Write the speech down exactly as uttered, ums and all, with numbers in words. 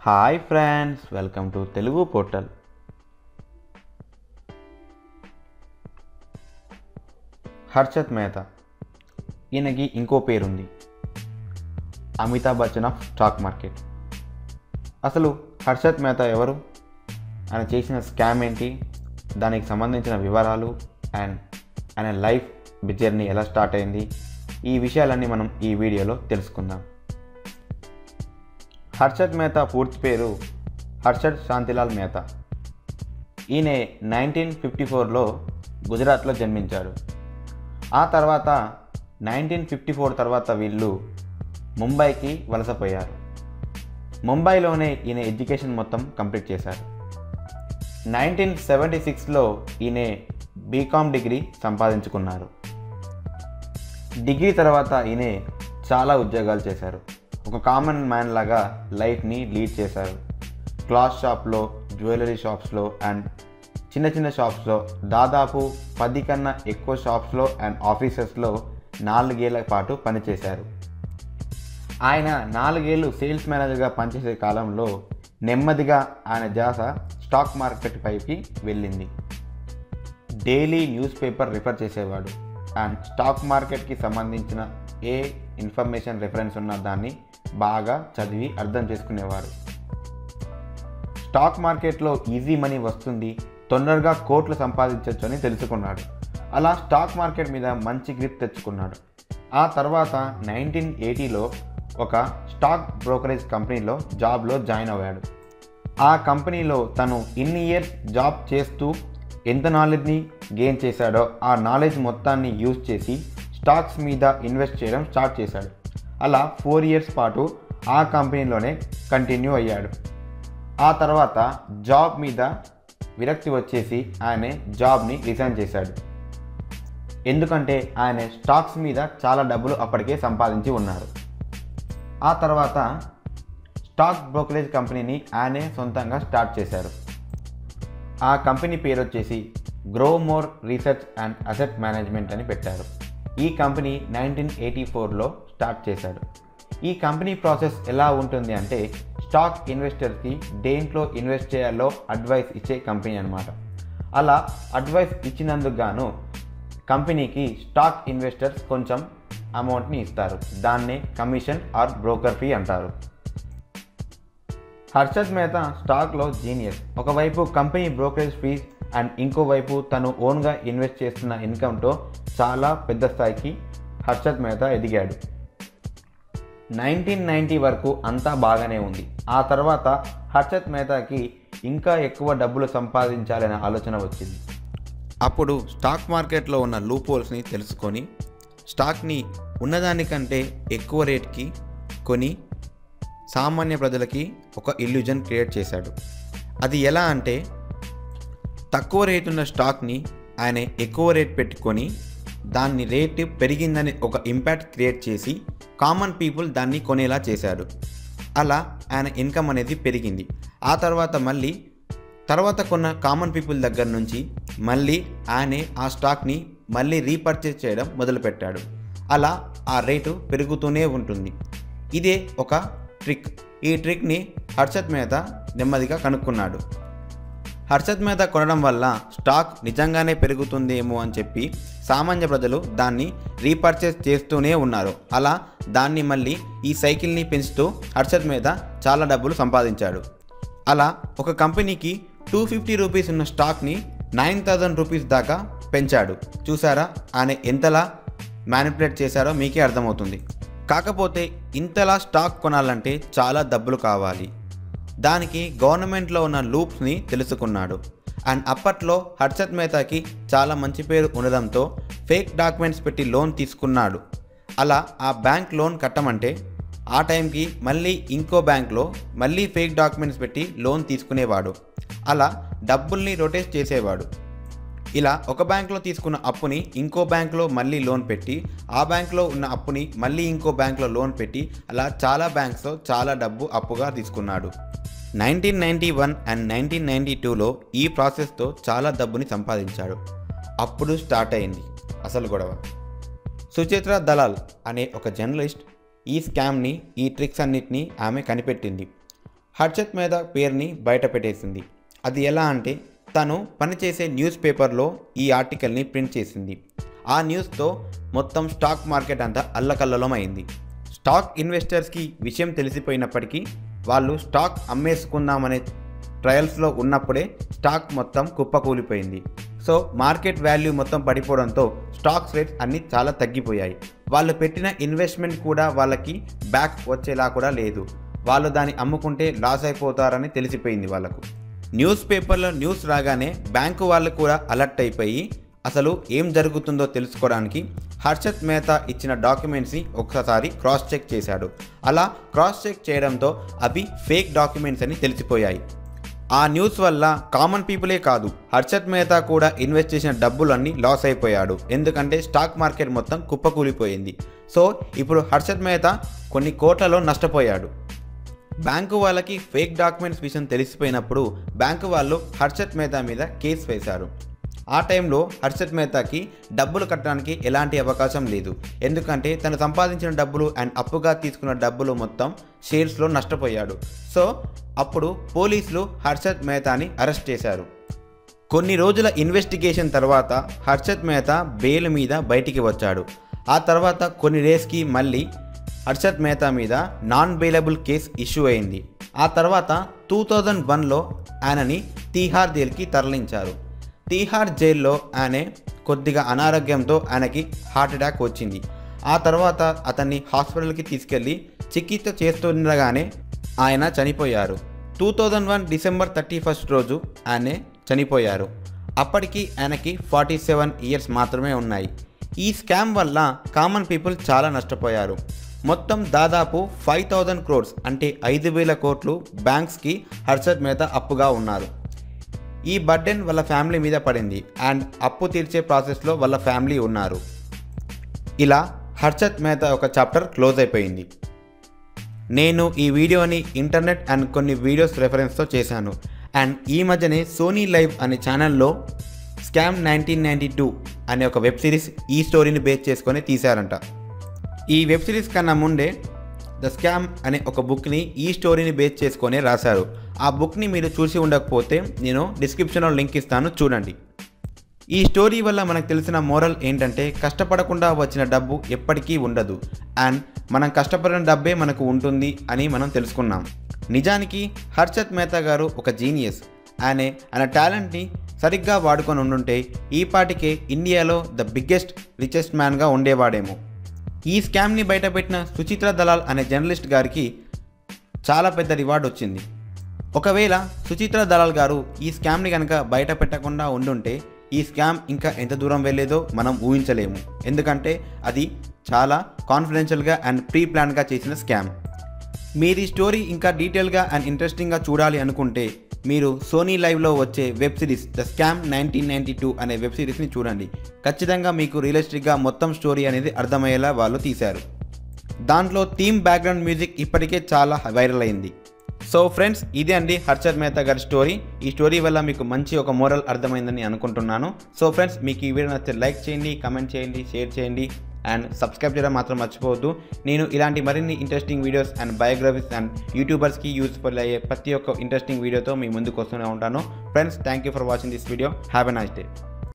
Hi friends, welcome to Telugu portal. Harshad Mehta, ఈయనకి ఇంకో పేరుంది, Amitabh Bachchan of stock market. అసలు హర్షత్ మెహతా ఎవరు, ఆయన చేసిన స్కామ్ ఏంటి, దానికి సంబంధించిన వివరాలు అండ్ ఆయన లైఫ్ జర్నీ ఎలా స్టార్ట్ అయింది, ఈ విషయాలన్నీ మనం ఈ వీడియోలో తెలుసుకుందాం. హర్షత్ మెహతా పూర్తి పేరు హర్షత్ శాంతిలాల్ మెహతా. ఈయన నైన్టీన్ ఫిఫ్టీ ఫోర్లో గుజరాత్లో జన్మించాడు. ఆ తర్వాత నైన్టీన్ ఫిఫ్టీ ఫోర్ తర్వాత వీళ్ళు ముంబైకి వలసపోయారు. ముంబైలోనే ఈయన ఎడ్యుకేషన్ మొత్తం కంప్లీట్ చేశారు. నైన్టీన్ సెవెంటీ సిక్స్లో ఈయన బీకామ్ డిగ్రీ సంపాదించుకున్నారు. డిగ్రీ తర్వాత ఈయన చాలా ఉద్యోగాలు చేశారు. ఒక కామన్ మ్యాన్ లాగా లైఫ్ని లీడ్ చేశారు. క్లాత్ షాప్లో, జ్యువెలరీ షాప్స్లో అండ్ చిన్న చిన్న షాప్స్లో, దాదాపు పది కన్నా ఎక్కువ షాప్స్లో అండ్ ఆఫీసెస్లో నాలుగేళ్ల పాటు పనిచేశారు. ఆయన నాలుగేళ్ళు సేల్స్ మేనేజర్గా పనిచేసే కాలంలో నెమ్మదిగా ఆయన ధ్యాస స్టాక్ మార్కెట్ పైకి వెళ్ళింది. డైలీ న్యూస్ పేపర్ రిఫర్ చేసేవాడు అండ్ స్టాక్ మార్కెట్కి సంబంధించిన ఏ ఇన్ఫర్మేషన్ రెఫరెన్స్ ఉన్న దాన్ని బాగా చదివి అర్థం చేసుకునేవారు. స్టాక్ మార్కెట్లో ఈజీ మనీ వస్తుంది, తొందరగా కోట్లు సంపాదించవచ్చు అని తెలుసుకున్నాడు. అలా స్టాక్ మార్కెట్ మీద మంచి గ్రిప్ తెచ్చుకున్నాడు. ఆ తర్వాత నైన్టీన్ ఎయిటీలో ఒక స్టాక్ బ్రోకరేజ్ కంపెనీలో జాబ్లో జాయిన్ అయ్యాడు. ఆ కంపెనీలో తను ఇన్ని ఇయర్స్ జాబ్ చేస్తూ ఎంత నాలెడ్జ్ని గెయిన్ చేశాడో ఆ నాలెడ్జ్ మొత్తాన్ని యూజ్ చేసి స్టాక్స్ మీద ఇన్వెస్ట్ చేయడం స్టార్ట్ చేశాడు. అలా ఫోర్ ఇయర్స్ పాటు ఆ కంపెనీలోనే కంటిన్యూ అయ్యాడు. ఆ తర్వాత జాబ్ మీద విరక్తి వచ్చేసి ఆయన జాబ్ని రిజైన్ చేశాడు. ఎందుకంటే ఆయన స్టాక్స్ మీద చాలా డబ్బులు అప్పటికే సంపాదించి ఉన్నారు. ఆ తర్వాత స్టాక్ బ్రోకరేజ్ కంపెనీని ఆయనే సొంతంగా స్టార్ట్ చేశారు. ఆ కంపెనీ పేరు వచ్చేసి grow more research and asset management అని పెట్టారు. ఈ కంపెనీ నైన్టీన్ ఎయిటీ ఫోర్లో స్టార్ట్ చేశాడు. ఈ కంపెనీ ప్రాసెస్ ఎలా ఉంటుంది అంటే, స్టాక్ ఇన్వెస్టర్స్కి దేంట్లో ఇన్వెస్ట్ చేయాలో అడ్వైస్ ఇచ్చే కంపెనీ అనమాట. అలా అడ్వైస్ ఇచ్చినందుకు గాను కంపెనీకి స్టాక్ ఇన్వెస్టర్స్ కొంచెం అమౌంట్ని ఇస్తారు. దాన్నే కమిషన్ ఆర్ బ్రోకర్ ఫీ అంటారు. హర్షత్ మెహతా స్టాక్లో జీనియస్. ఒకవైపు కంపెనీ బ్రోకరేజ్ ఫీజ్ అండ్ ఇంకోవైపు తను ఓన్గా ఇన్వెస్ట్ చేస్తున్న ఇన్కమ్తో చాలా పెద్ద స్థాయికి హర్షత్ మెహతా ఎదిగాడు. నైన్టీన్ నైంటీ వరకు అంతా బాగానే ఉంది. ఆ తర్వాత హర్షత్ మెహతాకి ఇంకా ఎక్కువ డబ్బులు సంపాదించాలనే ఆలోచన వచ్చింది. అప్పుడు స్టాక్ మార్కెట్లో ఉన్న లూప్ హోల్స్ని తెలుసుకొని స్టాక్ని ఉన్నదానికంటే ఎక్కువ రేట్కి కొని సామాన్య ప్రజలకి ఒక ఇల్యూజన్ క్రియేట్ చేశాడు. అది ఎలా అంటే, తక్కువ రేట్ ఉన్న స్టాక్ని ఆయన ఎక్కువ రేట్ పెట్టుకొని దాన్ని రేటు పెరిగిందని ఒక ఇంపాక్ట్ క్రియేట్ చేసి కామన్ పీపుల్ దాన్ని కొనేలా చేశాడు. అలా ఆయన ఇన్కమ్ అనేది పెరిగింది. ఆ తర్వాత మళ్ళీ తర్వాత కొన్న కామన్ పీపుల్ దగ్గర నుంచి మళ్ళీ ఆయనే ఆ స్టాక్ని మళ్ళీ రీపర్చేస్ చేయడం మొదలుపెట్టాడు. అలా ఆ రేటు పెరుగుతూనే ఉంటుంది. ఇదే ఒక ట్రిక్. ఈ ట్రిక్ని హర్షత్ మెహతా నెమ్మదిగా కనుక్కున్నాడు. హర్షత్ మెహతా కొనడం వల్ల స్టాక్ నిజంగానే పెరుగుతుందేమో అని చెప్పి సామాన్య ప్రజలు దాన్ని రీపర్చేస్ చేస్తూనే ఉన్నారు. అలా దాన్ని మళ్ళీ ఈ సైకిల్ని పెంచుతూ హర్షత్ మెహతా చాలా డబ్బులు సంపాదించాడు. అలా ఒక కంపెనీకి టూ ఫిఫ్టీ రూపీస్ ఉన్న స్టాక్ని నైన్ థౌజండ్ రూపీస్ దాకా పెంచాడు. చూసారా ఆయన ఎంతలా మ్యానిపులేట్ చేశారో మీకే అర్థమవుతుంది. కాకపోతే ఇంతలా స్టాక్ కొనాలంటే చాలా డబ్బులు కావాలి. దానికి గవర్నమెంట్లో ఉన్న లూప్స్ని తెలుసుకున్నాడు. అండ్ అప్పట్లో హర్షత్ మెహతాకి చాలా మంచి పేరు ఉండడంతో ఫేక్ డాక్యుమెంట్స్ పెట్టి లోన్ తీసుకున్నాడు. అలా ఆ బ్యాంక్ లోన్ కట్టమంటే ఆ టైంకి మళ్ళీ ఇంకో బ్యాంక్లో మళ్ళీ ఫేక్ డాక్యుమెంట్స్ పెట్టి లోన్ తీసుకునేవాడు. అలా డబ్బుల్ని రొటేట్ చేసేవాడు. ఇలా ఒక బ్యాంక్లో తీసుకున్న అప్పుని ఇంకో బ్యాంక్లో మళ్ళీ లోన్ పెట్టి, ఆ బ్యాంక్లో ఉన్న అప్పుని మళ్ళీ ఇంకో బ్యాంక్లో లోన్ పెట్టి, అలా చాలా బ్యాంక్స్లో చాలా డబ్బు అప్పుగా తీసుకున్నాడు. Nineteen ninety one and nineteen ninety టూలో ఈ ప్రాసెస్తో చాలా డబ్బుని సంపాదించాడు. అప్పుడు స్టార్ట్ అయింది అసలు గొడవ. సుచిత్రా దలాల్ అనే ఒక జర్నలిస్ట్ ఈ స్కామ్ని, ఈ ట్రిక్స్ అన్నిటినీ ఆమె కనిపెట్టింది. హర్షత్ మెహతా పేరుని బయట పెట్టేసింది. అది ఎలా అంటే తను పనిచేసే న్యూస్ పేపర్లో ఈ ఆర్టికల్ని ప్రింట్ చేసింది. ఆ న్యూస్తో మొత్తం స్టాక్ మార్కెట్ అంతా అల్లకల్లోలం అయింది. స్టాక్ ఇన్వెస్టర్స్కి విషయం తెలిసిపోయినప్పటికీ వాళ్ళు స్టాక్ అమ్మేసుకుందామనే ట్రయల్స్లో ఉన్నప్పుడే స్టాక్ మొత్తం కుప్పకూలిపోయింది. సో మార్కెట్ వాల్యూ మొత్తం పడిపోవడంతో స్టాక్స్ రేట్స్ అన్నీ చాలా తగ్గిపోయాయి. వాళ్ళు పెట్టిన ఇన్వెస్ట్మెంట్ కూడా వాళ్ళకి బ్యాక్ వచ్చేలా కూడా లేదు. వాళ్ళు దాన్ని అమ్ముకుంటే లాస్ అయిపోతారని తెలిసిపోయింది వాళ్ళకు. న్యూస్ పేపర్లో న్యూస్ రాగానే బ్యాంకు వాళ్ళు కూడా అలర్ట్ అయిపోయి అసలు ఏం జరుగుతుందో తెలుసుకోవడానికి హర్షత్ మెహతా ఇచ్చిన డాక్యుమెంట్స్ని ఒక్కసారి క్రాస్ చెక్ చేశాడు. అలా క్రాస్ చెక్ చేయడంతో అవి ఫేక్ డాక్యుమెంట్స్ అని తెలిసిపోయాయి. ఆ న్యూస్ వల్ల కామన్ పీపులే కాదు, హర్షత్ మెహతా కూడా ఇన్వెస్ట్ చేసిన డబ్బులన్నీ లాస్ అయిపోయాడు. ఎందుకంటే స్టాక్ మార్కెట్ మొత్తం కుప్పకూలిపోయింది. సో ఇప్పుడు హర్షత్ మెహతా కొన్ని కోట్లలో నష్టపోయాడు. బ్యాంకు వాళ్ళకి ఫేక్ డాక్యుమెంట్స్ విషయం తెలిసిపోయినప్పుడు బ్యాంకు వాళ్ళు హర్షత్ మెహతా మీద కేసు వేశారు. ఆ టైంలో హర్షత్ మెహతాకి డబ్బులు కట్టడానికి ఎలాంటి అవకాశం లేదు. ఎందుకంటే తను సంపాదించిన డబ్బులు అండ్ అప్పుగా తీసుకున్న డబ్బులు మొత్తం షేర్స్లో నష్టపోయాడు. సో అప్పుడు పోలీసులు హర్షత్ మెహతాని అరెస్ట్ చేశారు. కొన్ని రోజుల ఇన్వెస్టిగేషన్ తర్వాత హర్షత్ మెహతా బెయిల్ మీద బయటికి వచ్చాడు. ఆ తర్వాత కొన్ని డేస్కి మళ్ళీ హర్షత్ మెహతా మీద నాన్ బెయిలబుల్ కేస్ ఇష్యూ అయింది. ఆ తర్వాత టూ థౌజండ్ వన్లో ఆయనని తీహార్ జైలుకి తరలించారు. తీహార్ జైల్లో ఆయన కొద్దిగా అనారోగ్యంతో ఆయనకి హార్ట్ అటాక్ వచ్చింది. ఆ తర్వాత అతన్ని హాస్పిటల్కి తీసుకెళ్ళి చికిత్స చేస్తుండగానే ఆయన చనిపోయారు. Two thousand one December thirty first రోజు ఆయన చనిపోయారు. అప్పటికి ఆయనకి ఫార్టీ సెవెన్ ఇయర్స్ మాత్రమే ఉన్నాయి. ఈ స్కామ్ వల్ల కామన్ పీపుల్ చాలా నష్టపోయారు. మొత్తం దాదాపు ఫైవ్ థౌజండ్ క్రోర్స్ అంటే ఐదు వేల కోట్లు బ్యాంక్స్కి హర్షత్ మెహతా అప్పుగా ఉన్నారు. ఈ బర్డెన్ వాళ్ళ ఫ్యామిలీ మీద పడింది అండ్ అప్పు తీర్చే ప్రాసెస్లో వాళ్ళ ఫ్యామిలీ ఉన్నారు. ఇలా హర్షత్ మెహతా ఒక చాప్టర్ క్లోజ్ అయిపోయింది. నేను ఈ వీడియోని ఇంటర్నెట్ అండ్ కొన్ని వీడియోస్ రెఫరెన్స్తో చేశాను. అండ్ ఈ మధ్యనే సోనీ లైవ్ అనే ఛానల్లో స్కామ్ నైన్టీన్ నైంటీ టూ అనే ఒక వెబ్ సిరీస్ ఈ స్టోరీని బేస్ చేసుకొని తీశారంట. ఈ వెబ్ సిరీస్ కన్నా ముందే ద స్కామ్ అనే ఒక బుక్ని ఈ స్టోరీని బేస్ చేసుకొని రాశారు. ఆ బుక్ని మీరు చూసి ఉండకపోతే నేను డిస్క్రిప్షన్లో లింక్ ఇస్తాను, చూడండి. ఈ స్టోరీ వల్ల మనకు తెలిసిన మోరల్ ఏంటంటే కష్టపడకుండా వచ్చిన డబ్బు ఎప్పటికీ ఉండదు అండ్ మనం కష్టపడిన డబ్బే మనకు ఉంటుంది అని మనం తెలుసుకున్నాం. నిజానికి హర్షత్ మెహతా గారు ఒక జీనియస్. ఆయన ఆయన టాలెంట్ని సరిగ్గా వాడుకొని ఉండుంటే ఈ పాటికే ఇండియాలో ద బిగ్గెస్ట్ రిచెస్ట్ మ్యాన్గా ఉండేవాడేమో. ఈ స్కామ్ని బయటపెట్టిన సుచిత్ర దలాల్ అనే జర్నలిస్ట్ గారికి చాలా పెద్ద రివార్డ్ వచ్చింది. ఒకవేళ సుచిత్ర దలాల్ గారు ఈ స్కామ్ని కనుక బయట పెట్టకుండా ఉండుంటే ఈ స్కామ్ ఇంకా ఎంత దూరం వెళ్ళేదో మనం ఊహించలేము. ఎందుకంటే అది చాలా కాన్ఫిడెన్షియల్గా అండ్ ప్రీ ప్లాన్గా చేసిన స్కామ్. మీరు ఈ స్టోరీ ఇంకా డీటెయిల్గా అండ్ ఇంట్రెస్టింగ్గా చూడాలి అనుకుంటే మీరు సోనీ లైవ్లో వచ్చే web series the scam nineteen ninety two అనే వెబ్ సిరీస్ని చూడండి. ఖచ్చితంగా మీకు రియలిస్టిక్గా మొత్తం స్టోరీ అనేది అర్థమయ్యేలా వాళ్ళు తీశారు. దాంట్లో థీమ్ బ్యాక్గ్రౌండ్ మ్యూజిక్ ఇప్పటికే చాలా వైరల్ అయింది. సో ఫ్రెండ్స్, ఇదే అండి హర్షత్ మెహతా గారి స్టోరీ. ఈ స్టోరీ వల్ల మీకు మంచి ఒక మోరల్ అర్థమైందని అనుకుంటున్నాను. సో ఫ్రెండ్స్, మీకు ఈ వీడియో నచ్చితే లైక్ చేయండి, కమెంట్ చేయండి, షేర్ చేయండి అండ్ సబ్స్క్రైబ్ చేయడం మాత్రం మర్చిపోవద్దు. నేను ఇలాంటి మరిన్ని interesting videos and biographies and యూట్యూబర్స్కి యూస్ఫుల్ అయ్యే ప్రతి ఒక్క ఇంట్రెస్టింగ్ వీడియోతో మీ ముందుకు వస్తూనే ఉంటాను. Friends, thank you for watching this video. Have a nice day.